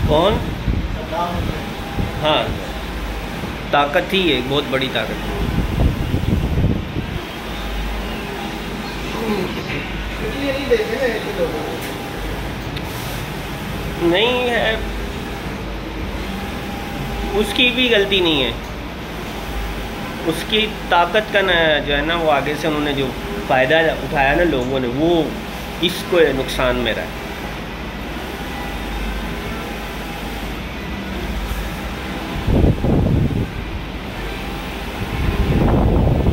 कौन? हाँ, ताकत ही है, बहुत बड़ी ताकत है। नहीं है, उसकी भी गलती नहीं है। उसकी ताकत का ना जो है ना, वो आगे से उन्होंने जो फ़ायदा उठाया ना लोगों ने, वो इसको नुकसान में रहा है।